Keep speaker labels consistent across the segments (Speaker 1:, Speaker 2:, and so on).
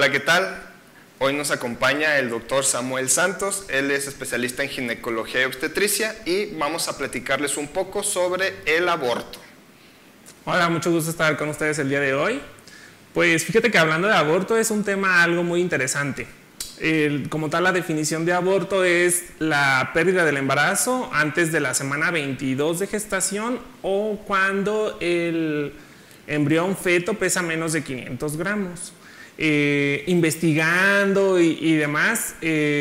Speaker 1: Hola, ¿qué tal? Hoy nos acompaña el doctor Samuel Santos. Él es especialista en ginecología y obstetricia y vamos a platicarles un poco sobre el aborto.
Speaker 2: Hola, mucho gusto estar con ustedes el día de hoy. Pues fíjate que hablando de aborto es un tema algo muy interesante. Como tal, la definición de aborto es la pérdida del embarazo antes de la semana 22 de gestación o cuando el embrión feto pesa menos de 500 gramos. Investigando y demás,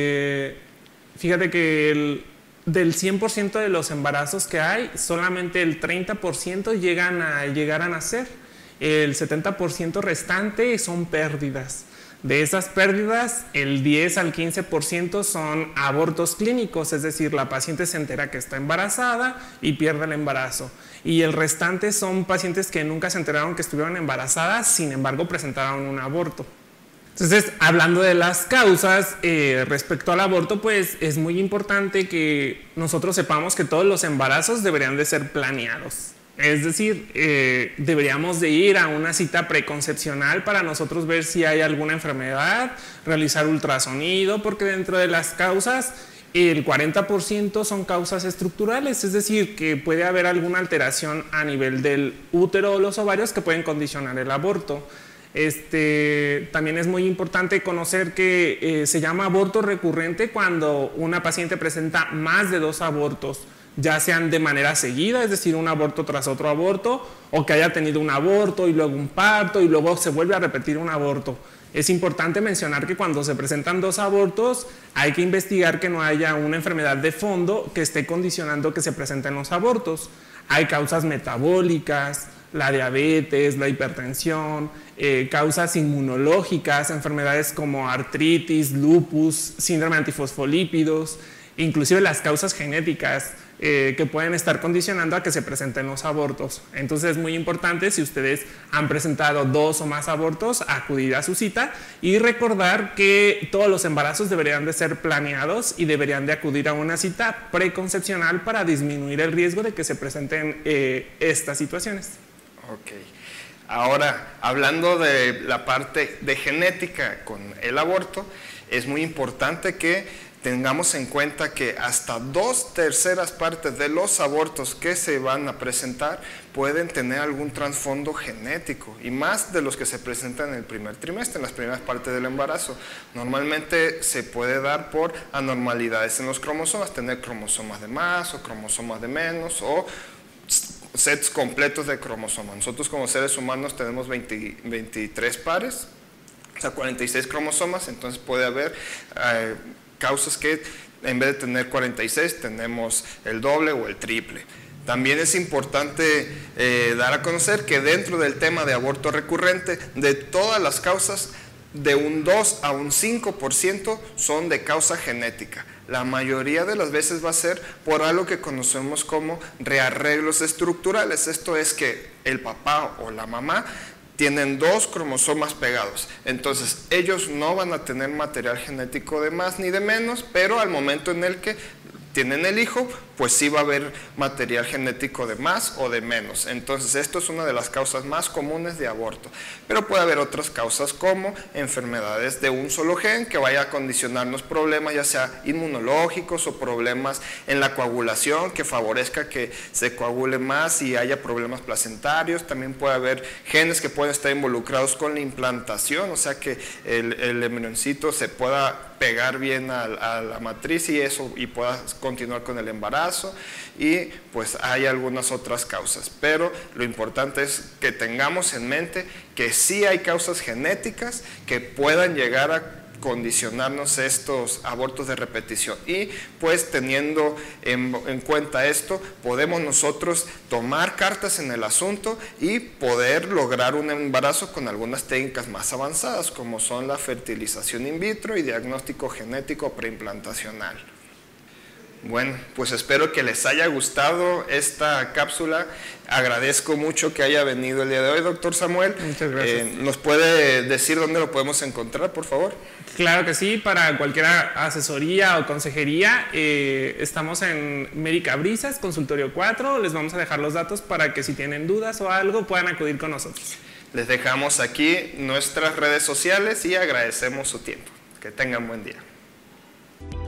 Speaker 2: fíjate que del 100% de los embarazos que hay, solamente el 30% llegan a nacer. El 70% restante son pérdidas. De esas pérdidas, el 10 al 15% son abortos clínicos, es decir, la paciente se entera que está embarazada y pierde el embarazo. Y el restante son pacientes que nunca se enteraron que estuvieron embarazadas, sin embargo presentaron un aborto. Entonces, hablando de las causas respecto al aborto, pues es muy importante que nosotros sepamos que todos los embarazos deberían de ser planeados. Es decir, deberíamos de ir a una cita preconcepcional para nosotros ver si hay alguna enfermedad, realizar ultrasonido, porque dentro de las causas, el 40% son causas estructurales, es decir, que puede haber alguna alteración a nivel del útero o los ovarios que pueden condicionar el aborto. También es muy importante conocer que se llama aborto recurrente cuando una paciente presenta más de 2 abortos, ya sean de manera seguida, es decir, un aborto tras otro aborto, o que haya tenido un aborto y luego un parto y luego se vuelve a repetir un aborto. Es importante mencionar que cuando se presentan 2 abortos hay que investigar que no haya una enfermedad de fondo que esté condicionando que se presenten los abortos. Hay causas metabólicas, la diabetes, la hipertensión, causas inmunológicas, enfermedades como artritis, lupus, síndrome de antifosfolípidos, inclusive las causas genéticas que pueden estar condicionando a que se presenten los abortos. Entonces es muy importante, si ustedes han presentado 2 o más abortos, acudir a su cita y recordar que todos los embarazos deberían de ser planeados y deberían de acudir a una cita preconcepcional para disminuir el riesgo de que se presenten estas situaciones.
Speaker 1: Ok. Ahora, hablando de la parte de genética con el aborto, es muy importante que tengamos en cuenta que hasta 2/3 partes de los abortos que se van a presentar pueden tener algún trasfondo genético, y más de los que se presentan en el primer trimestre, en las primeras partes del embarazo. Normalmente se puede dar por anormalidades en los cromosomas, tener cromosomas de más o cromosomas de menos, o sets completos de cromosomas. Nosotros como seres humanos tenemos 23 pares, o sea 46 cromosomas, entonces puede haber causas que en vez de tener 46 tenemos el doble o el triple. También es importante dar a conocer que dentro del tema de aborto recurrente, de todas las causas, de un 2 a un 5% son de causa genética. La mayoría de las veces va a ser por algo que conocemos como rearreglos estructurales. Esto es que el papá o la mamá tienen 2 cromosomas pegados, entonces ellos no van a tener material genético de más ni de menos, pero al momento en el que tienen el hijo, pues sí va a haber material genético de más o de menos. Entonces esto es una de las causas más comunes de aborto, pero puede haber otras causas como enfermedades de un solo gen que vaya a condicionarnos problemas, ya sea inmunológicos o problemas en la coagulación que favorezca que se coagule más y haya problemas placentarios. También puede haber genes que pueden estar involucrados con la implantación, o sea que el embrioncito se pueda pegar bien a la matriz y pueda continuar con el embarazo, y pues hay algunas otras causas, pero lo importante es que tengamos en mente que sí hay causas genéticas que puedan llegar a condicionarnos estos abortos de repetición, y pues teniendo en cuenta esto podemos nosotros tomar cartas en el asunto y poder lograr un embarazo con algunas técnicas más avanzadas como son la fertilización in vitro y diagnóstico genético preimplantacional. Bueno, pues espero que les haya gustado esta cápsula. Agradezco mucho que haya venido el día de hoy, doctor Samuel.
Speaker 2: Muchas gracias.
Speaker 1: ¿Nos puede decir dónde lo podemos encontrar, por favor?
Speaker 2: Claro que sí, para cualquier asesoría o consejería, estamos en Médica Brisas, consultorio 4, les vamos a dejar los datos para que si tienen dudas o algo puedan acudir con nosotros.
Speaker 1: Les dejamos aquí nuestras redes sociales y agradecemos su tiempo. Que tengan buen día.